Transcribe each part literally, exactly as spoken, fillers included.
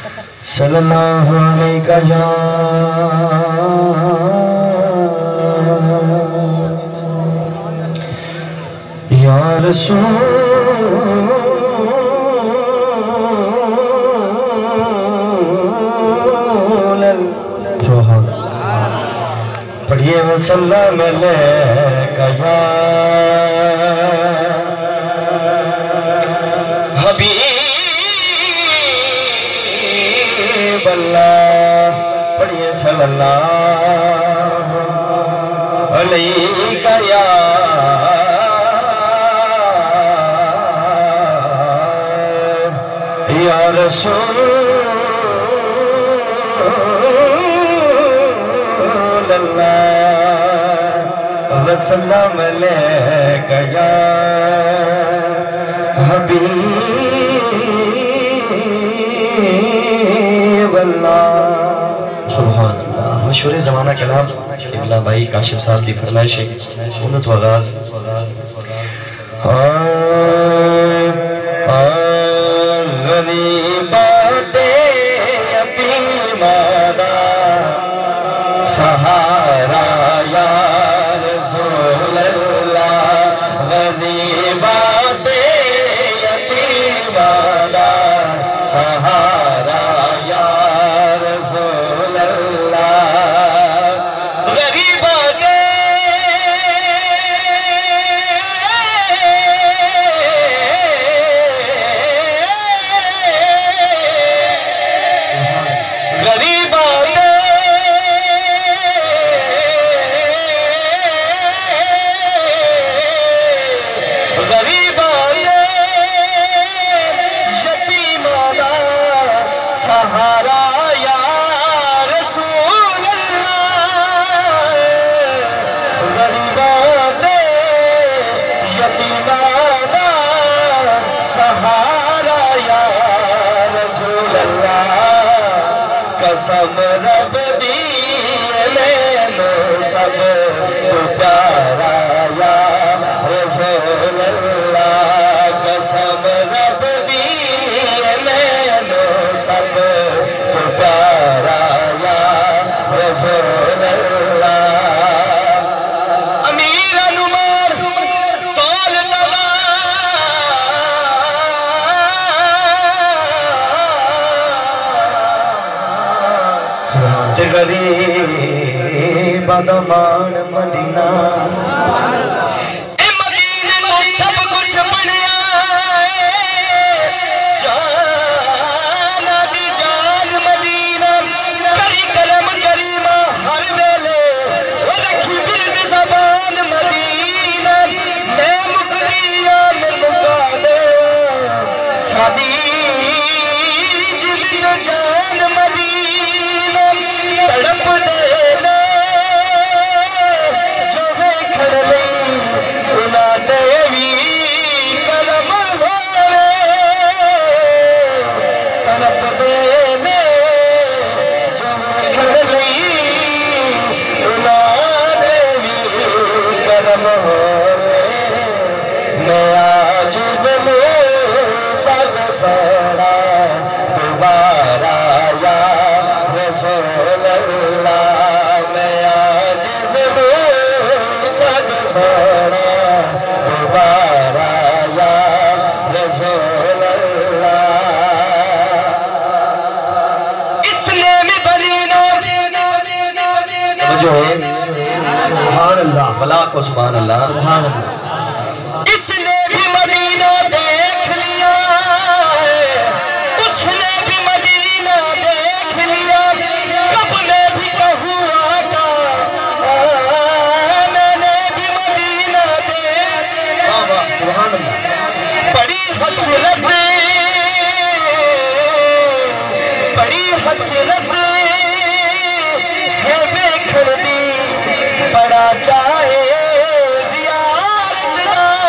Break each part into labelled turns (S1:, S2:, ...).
S1: सल्लल्लाहु अलैका या या रसूल पढ़िए वसल्लम अलैका या हबीब अल्लाह। पढ़िए सल्लल्लाहु अलैका या या रसूल वसल्लम अलैका या हबीब अल्लाह। सुभान अल्लाह। मशहूर ज़माना कलाम किबला भाई काशिफ साहब की फरमाइश है उन्नत आगाज। सहारा या रसूल अल्लाह गरीबाते यतीमाना सहारा या रसूल अल्लाह गरीबाते गरीबाते सहारा या रसूल अल्लाह गरीबाते यतीमाना सहारा या रसूल अल्लाह। कसम रब दी मैनू सब तू प्यारा या रसूल अल्लाह। कसम रब दी मैनू सब तो प्यारा या रसूल अल्लाह। अमीर अनुमान तौल तवा ते गरीब दमान मदीना दोबारा या रसूल अल्लाह। मैं आज सज सोना दोबारा या रसूल अल्लाह। इसने भी बनी ना जो सुभान अल्लाह भला को सुभान अल्लाह सुभान अल्लाह। बड़ी हसरत बड़ी हसरत है वेखण दी बड़ा चाहे ज़ियारत दा।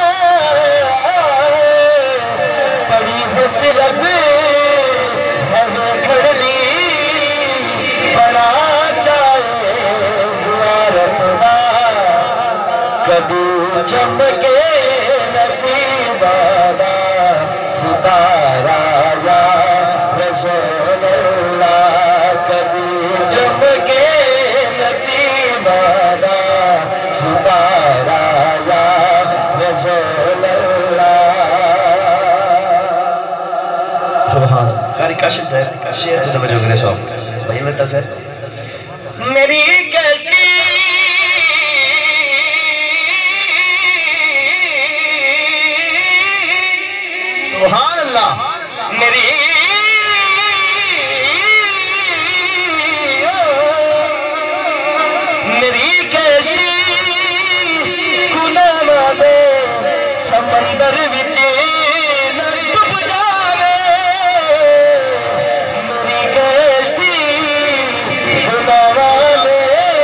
S1: बड़ी हसरत है वेखण दी बड़ा चाहे ज़ियारत दा। कदू चमके नसीबादा सितारा या रसूल कारी काशिफ साहब शेर तो तवज्जो करें साहब भाई लगता सर मेरी कश्ती सुभान अल्लाह मेरी मेरी कश्ती गुनाह दे समंदर विच न डूब जावे मेरी कश्ती गुनाह दे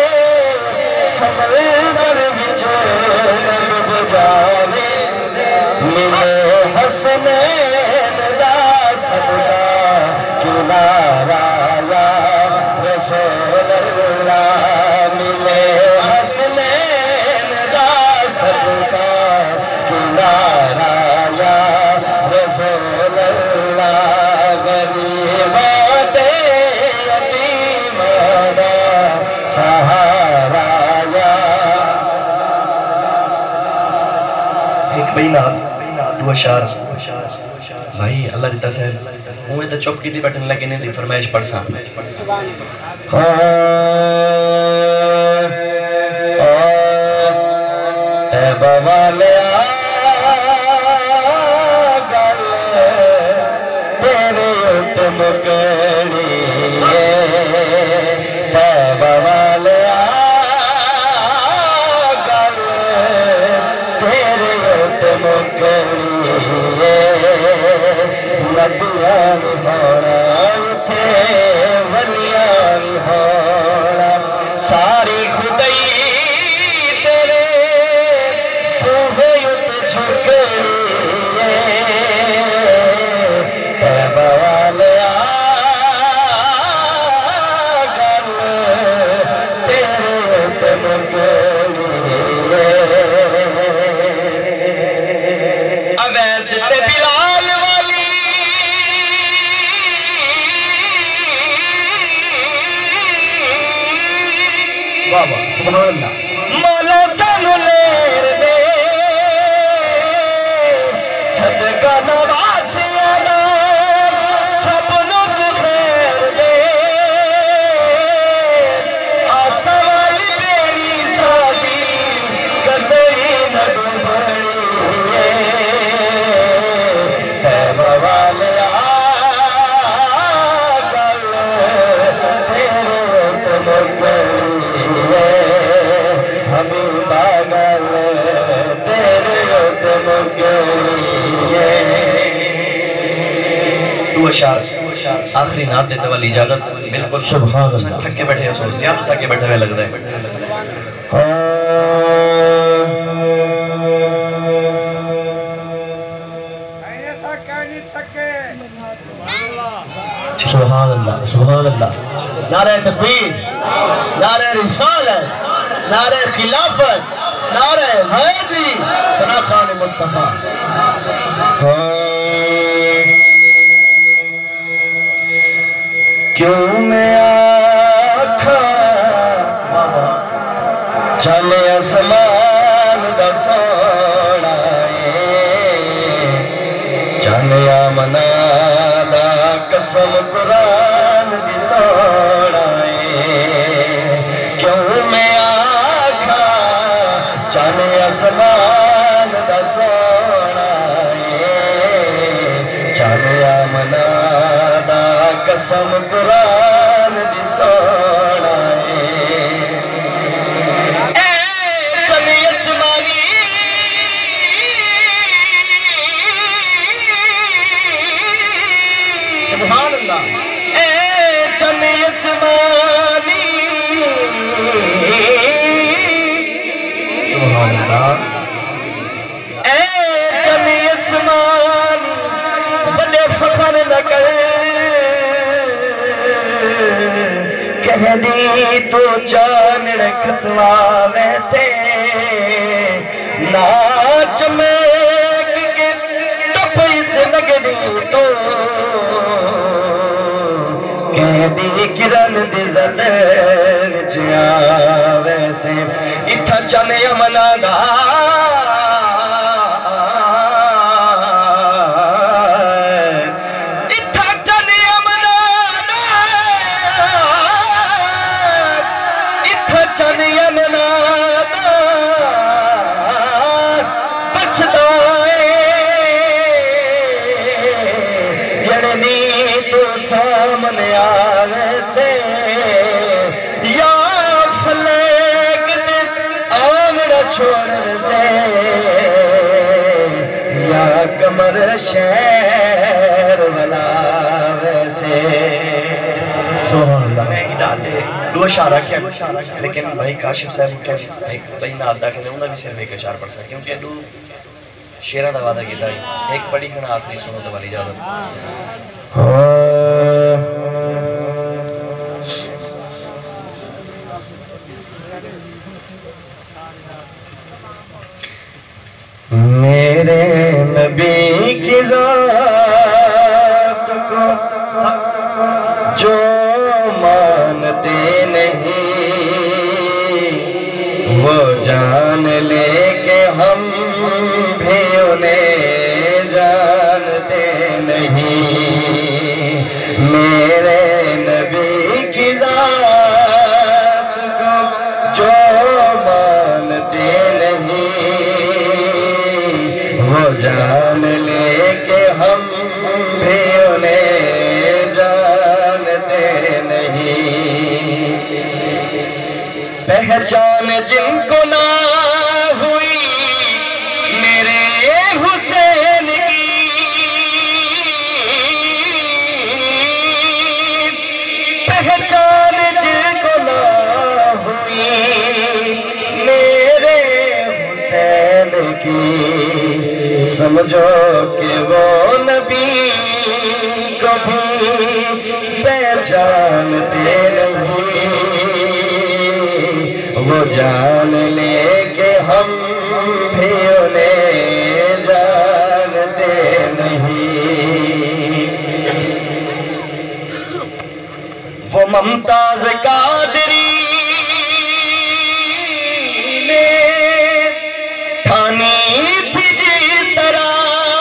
S1: समंदर विच न डूब जावे मिले हसनैन दा सदका किनारा या रसूल अल्लाह मिले हसनैन दा सदका किनारा या रसूल अल्लाह गरीबा ते यतीमा दा सहारा या एक बेनात दो अशार भाई अल्लाह रिता साहब मुझे तो चुप की बैठने लगे नहीं थी फरमाइश पढ़ सा तैबा वाले गल तेरे उत्तम करी तैबा वाले गल तेरे उत्तम करी नदियां होना उठे वलियां होना सारी खुदाई तेरे बूहे उत झुकनी तैबा वाले गल तेरे उत मुकनी अवैस ते बिलाल बाबा सुभान अल्लाह मौला सानू लेर दे सदका नवासिया दा सबनू खैर दे आसा वाली बेड़ी साडी कदरी न डूबणी तैबा वाले गल तेरे तमकनी हबीबा गल तेरे उत्तम दो अशार आखिरी नात देते वाली इजाजत बिल्कुल सुभान अल्लाह थके बैठे हो ज्यादा थके बैठे हुए लगता है सुभान अल्लाह सुभान अल्लाह नारे तकबीर नारे रिसालत नारे खिलाफत नारे हैदरी सना खान मुस्तफा क्यों मैं आखा चले आसमान दा सोना चले मना दा कसम कुरान दी सोना क्यों मैं चले आसमान दा सोना चले मना दा कसम कुरान दी सोना चले आसमानी सुभान अल्लाह चले आसमानी बड़े फखर न कर कहनी तो जान खसवा वैसे नाच में के टप इस लगनी तो कहनी किरण दी जद विच वैसे इत्था चने मना दा इत्था चने तूफान आवे से या फलेक दे आमड़ा छोड़ से या कमर शहर वाला वैसे मैं ही डाल दे दो इशारा किया लेकिन भाई काशिफ साहब के एक भाई ना अदा के उन्होंने भी सिर्फ एक इशारा पढ़ सके क्योंकि दो शेरा दा वादा किया एक पढ़ी खना आखिरी सुनो तो वाली इजाजत मेरे नबी की ज़ात को जो मानते नहीं वो जान ले के हम भी उन्हें जानते नहीं। मेरे नबी की ज़ात को जो मानते नहीं वो जान ले के हम भी उन्हें जानते नहीं। पहचान जिनको ना हुई मेरे हुसैन की पहचान जिनको ना हुई मेरे हुसैन की समझो कि वो नबी को भी पहचानते नहीं। वो जान ले के हम भी उन्हें जानते नहीं। वो मुमताज कादरी ने ठानी थी जिस तरह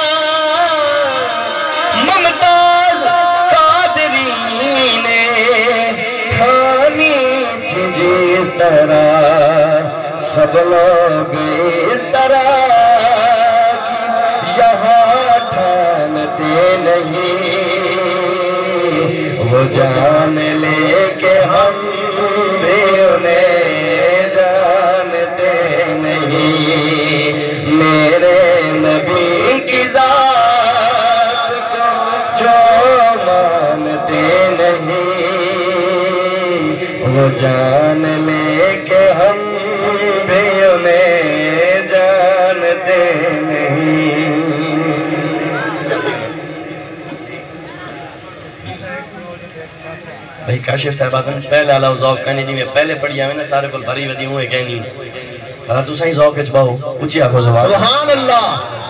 S1: मुमताज कादरी ने ठानी थी जिस तरह सब लोग इस तरह यहाँ ठानते नहीं। वो जान ले के हम भी उन्हें जानते नहीं। मेरे नबी की ज़ात को जो मानते नहीं वो जान ले के हम भी उन्हें जानते नहीं। भाई काशिफ साहब आदम पहले आला ज़ौक़ कहनी जी मैं पहले पढ़ी आवे ना सारे को भरी वदी हुए कहनी हां तू सही ज़ौक़ च बाओ ऊंची आखो सुभान अल्लाह।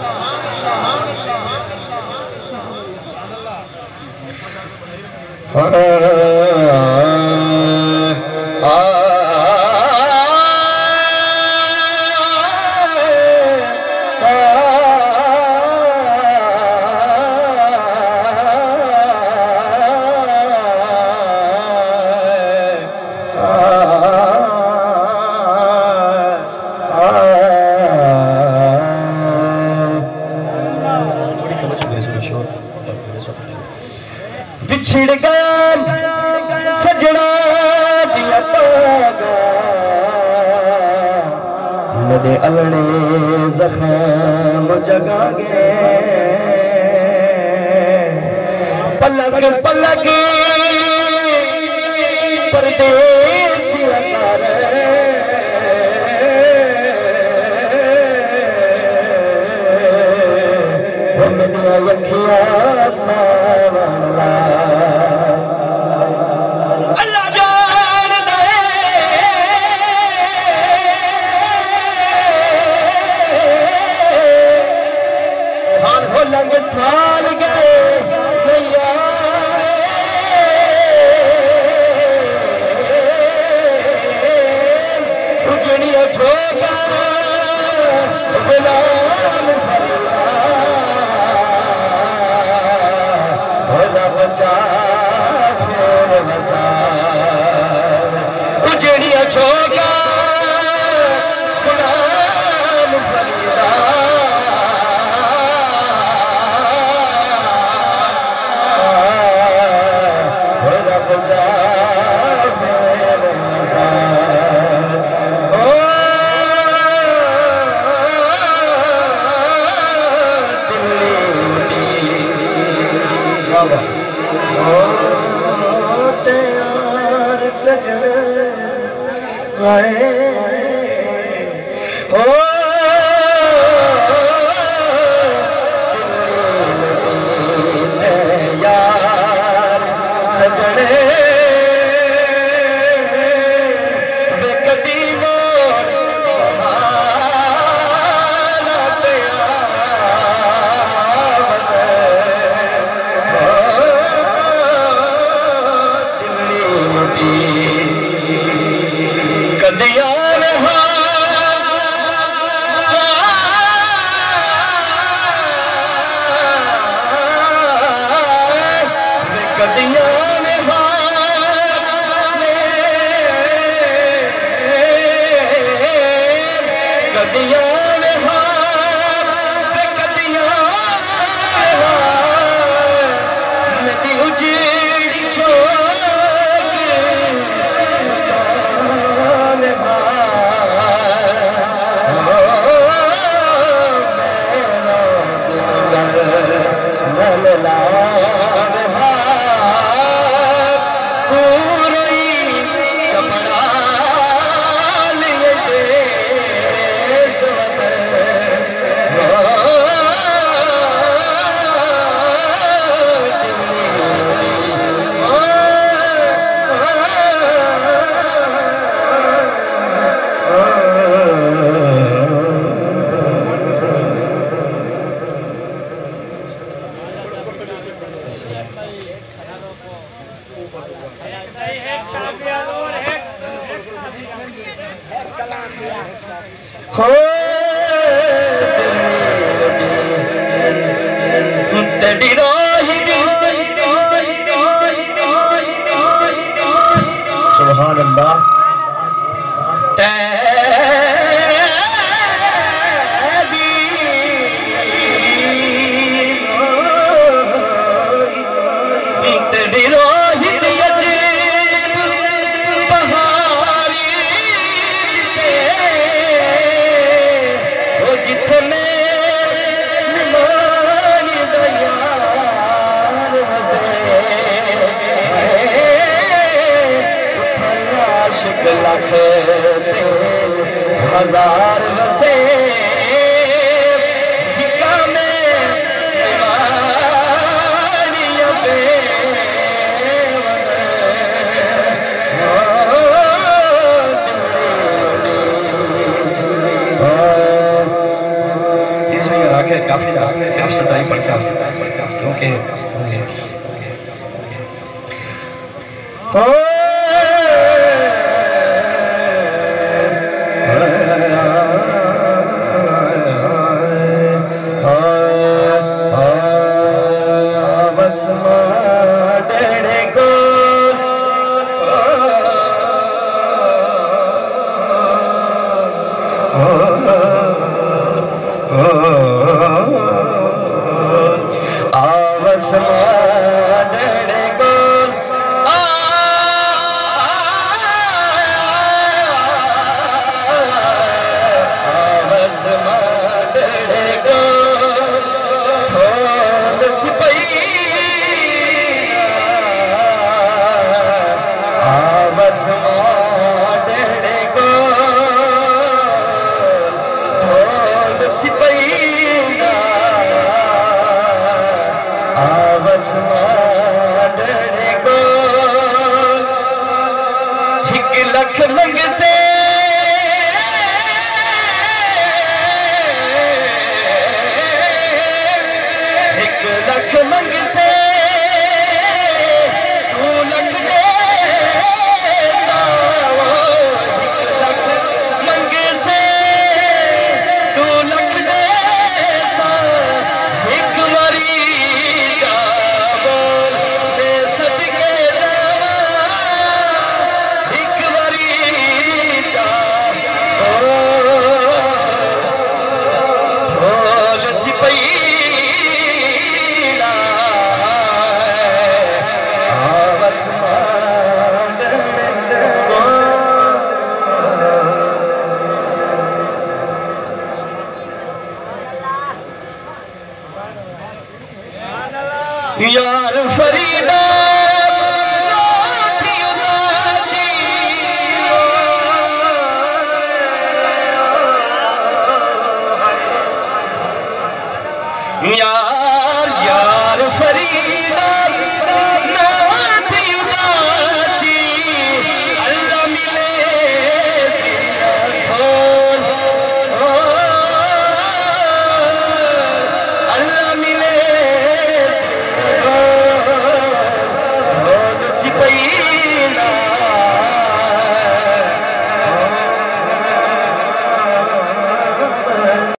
S1: बिछड़ गया सजना दिया पागा मेरे अगने जख्म जगा गए पलक पलक परदेसी अकार मेरी अखियां सावला अल्लाह जान दे हाल हो लंग साल गए भैया उजड़िया छोटा गुलाम फरीदा बचा फिर उजड़िया छोगा गुलाम फरीदा सजन आए हो यार सजने वे कदीमो हो तेरी राही सुभान अल्लाह लख हजार वसे काफी सिर्फ सताई परसेंट क्योंकि लख मंग